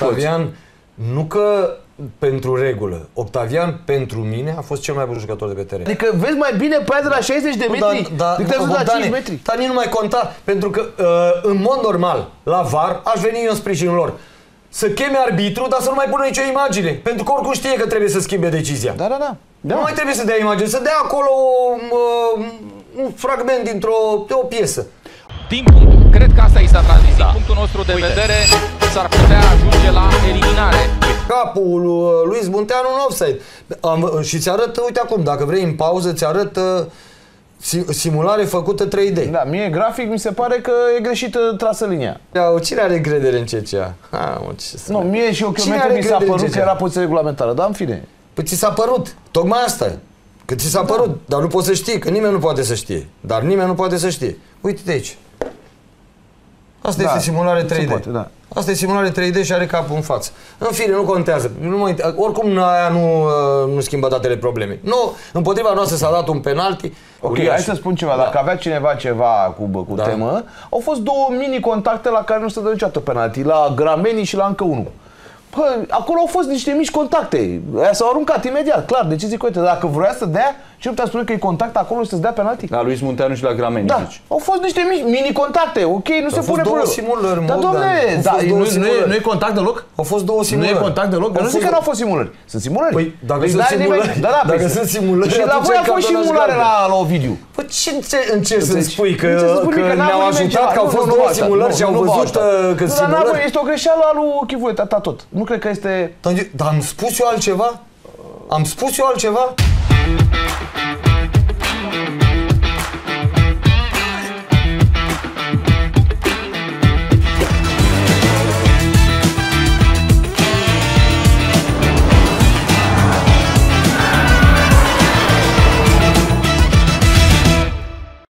Octavian, nu că pentru regulă. Octavian, pentru mine, a fost cel mai bun jucător de pe teren. Adică vezi mai bine pe aia de la 60 de metri decât a la 5 metri. Dar nici nu mai conta, pentru că în mod normal, la VAR, aș veni eu în sprijinul lor. Să cheme arbitru, dar să nu mai pună nicio imagine. Pentru că oricum știe că trebuie să schimbe decizia. Da. Nu mai trebuie să dea imagine, să dea acolo un fragment dintr-o piesă. Din punct, cred că asta i s-a transmis. Din punctul nostru de vedere, s-ar putea ajunge la eliminare. Capul lui Luis Munteanu în offside. Și ți arăt, uite acum, dacă vrei în pauză, ți arăt simulare făcută 3D. Da, mie grafic mi se pare că e greșită trasă linia. Cine are încredere în CCA? Nu, mie și ochiometru mi s-a părut că era poziție regulamentară, dar în fine. Păi ți s-a părut, tocmai asta e. Că ți s-a părut, dar nu poți să știi, că nimeni nu poate să știe. Dar nimeni nu poate să știe. Uite-te aici. Asta este simulare 3D. Asta e simulare 3D și are capul în față. În fine, nu contează. Oricum aia nu schimbă datele problemei. Nu, împotriva noastră s-a dat un penalti. Ok, hai să spun ceva. Dacă avea cineva ceva cu temă, au fost două mini-contacte la care nu se dă niciodată penalti. La Grameni și la încă unul. Păi, acolo au fost niște mici contacte. Aia s-au aruncat imediat, clar. Decizie corectă. Dacă vrea să dea, ce putea spune că e contact acolo și să-ți dea penalti? La Luis Munteanu și la Grameni, da. zici. Au fost niște mini-contacte. Ok, nu se pune problema. Simulări, dar, dom'le, nu e contact deloc? Au fost două simulări. Nu e contact deloc? Eu nu zic că nu au fost simulări. Sunt simulări. Păi, dacă sunt simulări, și la voi a fost simulare la Ovidiu. Păi ce încerci să-mi spui? Că ne-au ajutat, că au fost două simulări și au văzut că simulări? Este o greșeală a lui Chivoiu, atât tot. Nu cred că este... Dar am spus eu altceva? Am spus eu altceva?